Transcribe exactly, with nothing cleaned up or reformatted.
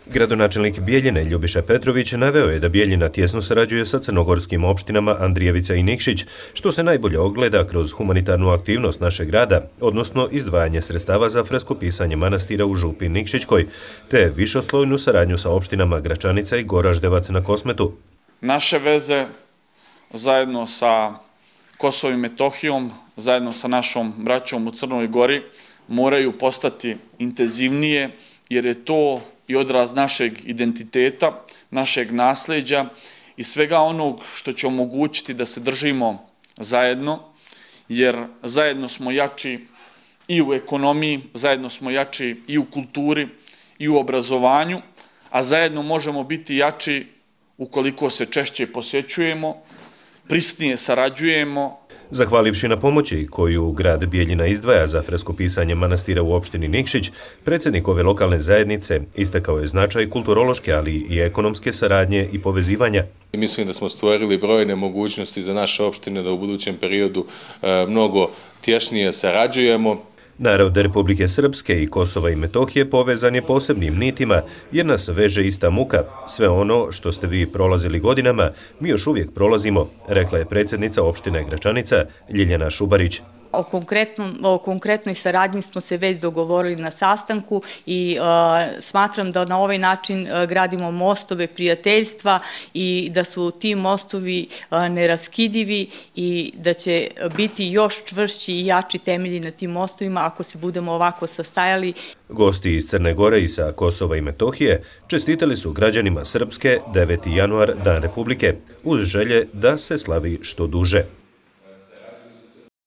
Gradonačelnik Bijeljine Ljubiša Petrović naveo je da Bijeljina tjesno sarađuje sa crnogorskim opštinama Andrijevica i Nikšić, što se najbolje ogleda kroz humanitarnu aktivnost našeg grada, odnosno izdvajanje sredstava za freskopisanje manastira u župi Nikšićkoj, te višoslojnu saradnju sa opštinama Gračanica i Goraždevac na Kosmetu. Naše veze zajedno sa Kosovom i Metohijom, zajedno sa našom braćom u Crnoj Gori, moraju postati intenzivnije, jer je to i odraz našeg identiteta, našeg nasljeđa i svega onog što će omogućiti da se držimo zajedno, jer zajedno smo jači i u ekonomiji, zajedno smo jači i u kulturi i u obrazovanju, a zajedno možemo biti jači ukoliko se češće posjećujemo, prisnije sarađujemo. Zahvalivši na pomoći koju grad Bijeljina izdvaja za freskopisanje manastira u opštini Nikšić, predsjednik ove lokalne zajednice istakao je značaj kulturološke, ali i ekonomske saradnje i povezivanja. Mislim da smo stvorili brojne mogućnosti za naše opštine da u budućem periodu mnogo tješnije sarađujemo. Narod Republike Srpske i Kosova i Metohije povezan je posebnim nitima jer nas veže ista muka. Sve ono što ste vi prolazili godinama, mi još uvijek prolazimo, rekla je predsjednica opštine Gračanica Ljiljana Šubarić. O, o konkretnoj saradnji smo se već dogovorili na sastanku i uh, smatram da na ovaj način uh, gradimo mostove prijateljstva i da su ti mostovi uh, neraskidivi i da će biti još čvršći i jači temelji na tim mostovima ako se budemo ovako sastajali. Gosti iz Crne Gore i sa Kosova i Metohije čestitali su građanima Srpske deveti januar, Dan Republike, uz želje da se slavi što duže.